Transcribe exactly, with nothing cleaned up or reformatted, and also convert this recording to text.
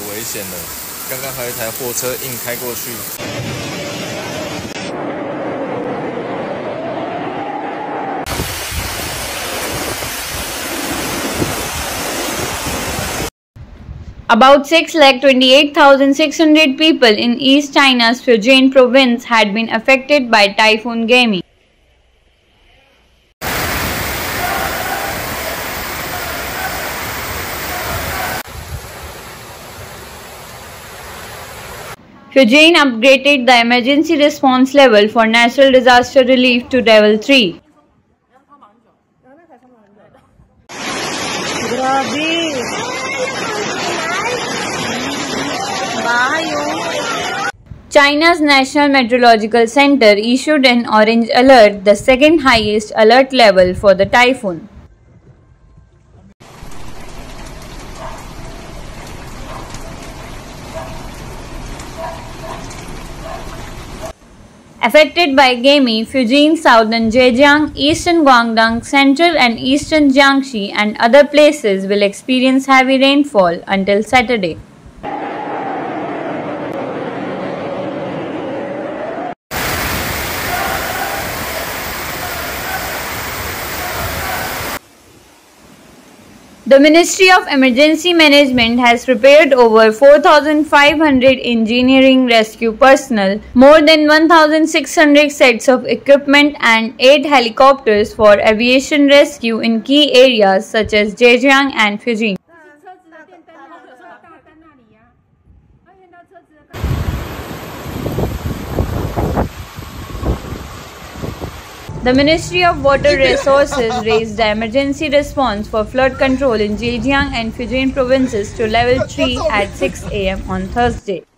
危险了，刚刚还有一台货车硬开过去。 About six lakh twenty-eight thousand six hundred people in East China's Fujian province had been affected by Typhoon Gaimi. Fujian upgraded the emergency response level for natural disaster relief to level three. China's National Meteorological Center issued an orange alert, the second highest alert level for the typhoon. Affected by Gaimi, Fujian, southern Zhejiang, eastern Guangdong, central and eastern Jiangxi and other places will experience heavy rainfall until Saturday. The Ministry of Emergency Management has prepared over four thousand five hundred engineering rescue personnel, more than one thousand six hundred sets of equipment and eight helicopters for aviation rescue in key areas such as Zhejiang and Fujian. The Ministry of Water Resources raised the emergency response for flood control in Zhejiang and Fujian provinces to level three at six A M on Thursday.